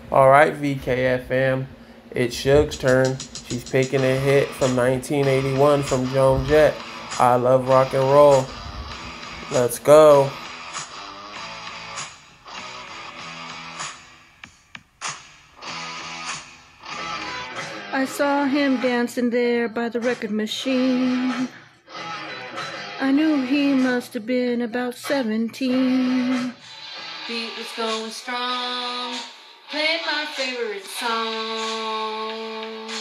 Alright, VKFM, it's Shug's turn. She's picking a hit from 1981 from Joan Jett. I love rock and roll. Let's go. I saw him dancing there by the record machine. I knew he must have been about 17. Beat was going strong. Played my favorite song.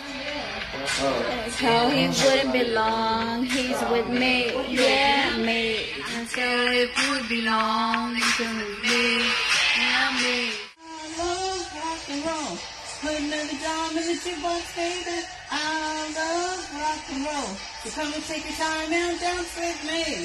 So he wouldn't belong. He's with me, yeah, me. And so if you would belong, you can with me, yeah, me. I love rock and roll. Put another dime in the jukebox, baby. I love rock and roll. So come and take your time and dance with me.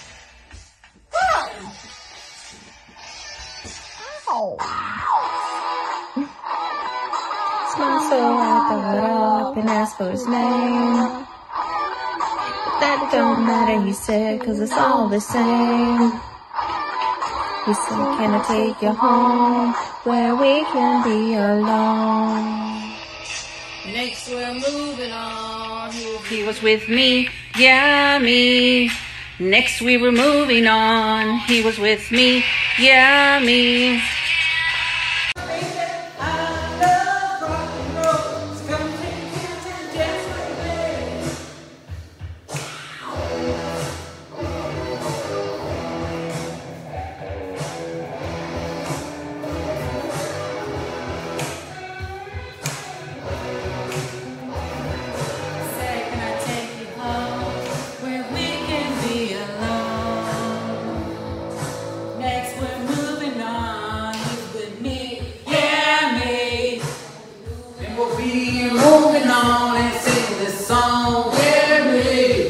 Smile, so I thought up and asked for his name. But that don't matter, he said, 'cause it's all the same. He said, can I take you home where we can be alone? Next we're moving on. He was with me, yeah, me. Next we were moving on. He was with me, yeah, me. Moving on and sing this song, yeah, me.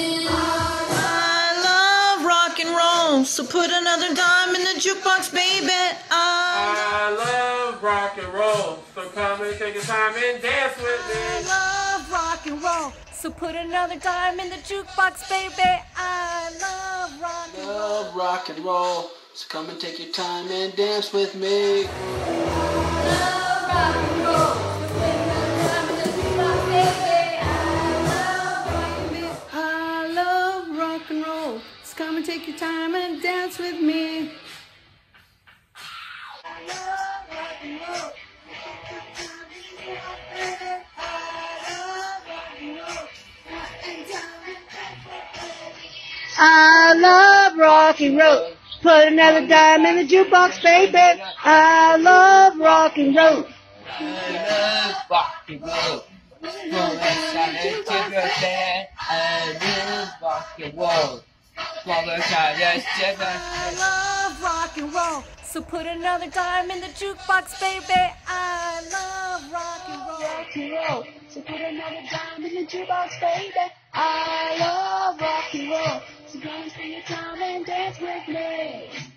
I love rock and roll, so put another dime in the jukebox, baby. I love rock and roll, so come and take your time and dance with I me. love rock and roll, so put another dime in the jukebox, baby. I love rock and roll. Love rock and roll, so come and take your time and dance with me. Love rock and roll, so put another dime in the jukebox, baby. I love rock and roll, so come and take your time and dance with me. I love rock and roll. Put another dime in the jukebox, baby. I love rock and roll. I love rock and roll. I love rock and roll. I love rock and roll, so put another dime in the jukebox, baby. I love rock and roll. Rock and roll. So put another dime in the jukebox, baby. I love rock and roll. So go and spend your time and dance with me.